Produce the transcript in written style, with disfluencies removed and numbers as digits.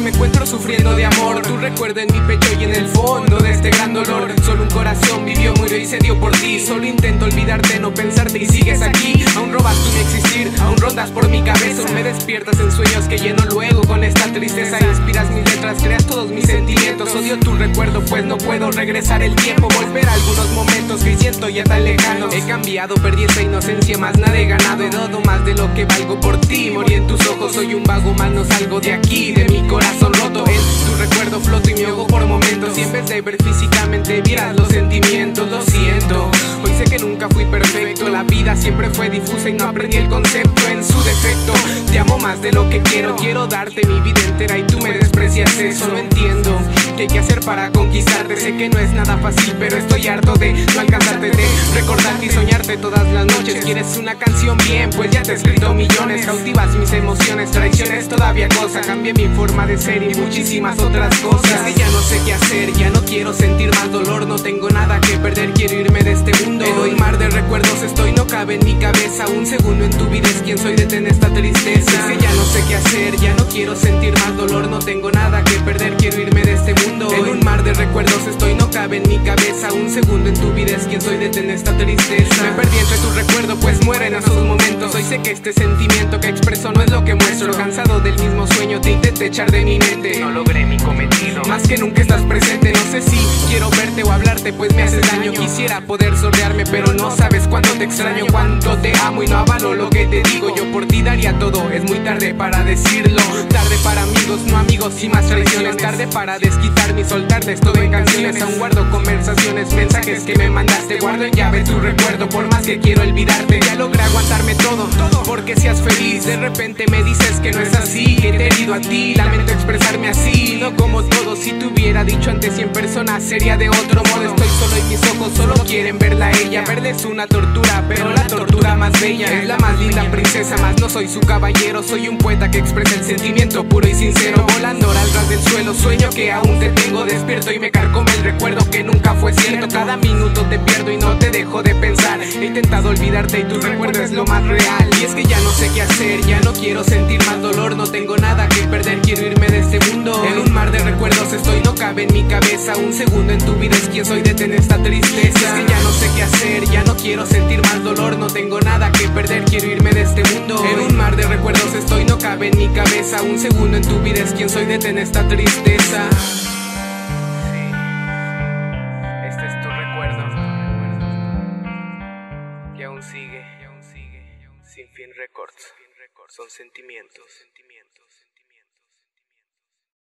me encuentro sufriendo de amor. Tu recuerdo en mi pecho y en el fondo de este gran dolor. Solo un corazón vivió, murió y se dio por ti. Solo intento olvidarte, no pensarte y sigues aquí. Aún robas tu mi existir, aún rondas por mi cabeza. Aún me despiertas en sueños que lleno luego con esta tristeza. Inspiras mis letras, creas todos mis sentimientos. Odio tu recuerdo pues no puedo regresar el tiempo. Volver a algunos momentos que siento ya tan lejanos. He cambiado, perdí esa inocencia, más nada he ganado. He dado más de lo que valgo por ti. Morí en tus ojos, soy un vago más, no salgo de aquí. De mi corazón roto, en tu recuerdo floto y me ahogo por momentos. Y en vez de ver físicamente vieras los sentimientos. Lo siento, hoy sé que nunca fui perfecto. La vida siempre fue difusa y no aprendí el concepto en su defecto. Te amo más de lo que quiero, quiero darte mi vida entera y tú me desprecias eso. No entiendo qué hay que hacer para conquistarte. Sé que no es nada fácil, pero estoy harto de no alcanzarte, de recordarte y soñarte todas las noches. ¿Quieres una canción? Bien, pues ya te he escrito millones. Cautivas mis emociones, traiciones todavía cosa. Cambié mi forma de ser y muchísimas otras cosas. Es que ya no sé qué hacer, ya no quiero sentir más dolor. No tengo nada que perder, quiero irme de este mundo. En un mar de recuerdos estoy, no cabe en mi cabeza. Un segundo en tu vida es quien soy, detén esta tristeza. Es que ya no sé qué hacer, ya no quiero sentir más dolor. No tengo nada que perder, quiero irme de este mundo. En un mar de recuerdos estoy, no cabe en mi cabeza. Un segundo en tu vida es quien soy, detén esta tristeza. Me perdí entre tu recuerdo pues mueren esos momentos. Hoy sé que este sentimiento que expreso no es lo que muestro. Cansado del mismo sueño te intenté echar de mi mente. No logré mi cometido, más que nunca estás presente. No sé si quiero verte o hablarte pues me haces daño. Quisiera poder sordearme pero no sabes cuánto te extraño, cuánto te amo y no avalo lo que te digo. Yo por ti daría todo, es muy tarde para decirlo. Tarde para amigos, no amigos y más traiciones. Tarde para desquitarme y soltarles todo en canciones. Aún guardo conversaciones, mensajes que me mandaste. Guardo en llave tu recuerdo por más que quiero olvidarte. Ya logré aguantarme todo, porque seas feliz. De repente me dices que no es así, que te he herido a ti. Lamento expresarme así, no como todo. Si te hubiera dicho antes 100 personas sería de otro modo. Estoy solo y mis ojos solo quieren verla a ella. Verla es una tortura, pero la tortura más bella. Es la más linda princesa, más no soy su caballero. Soy un poeta que expresa el sentimiento puro y sincero. Volando al ras del suelo, sueño que aún te tengo despierto. Y me carcome el recuerdo que nunca fue cierto. Cada minuto te pierdo y no te dejo de pensar. He intentado olvidarte y tu recuerdo es lo más real. Y es que ya no sé qué hacer, ya no quiero sentir más dolor. No tengo nada que perder, quiero irme de este mundo. En un mar de recuerdos estoy, no cabe en mi cabeza. Un segundo en tu vida es quien soy, detén esta tristeza. Es que ya no sé qué hacer, ya no quiero sentir más dolor. No tengo nada que perder, quiero irme de este mundo. En un mar de recuerdos estoy, no cabe en mi cabeza. Un segundo en tu vida es quien soy, detén esta tristeza. Este es tu recuerdo y aún sigue. Sin Fin Records. Son sentimientos.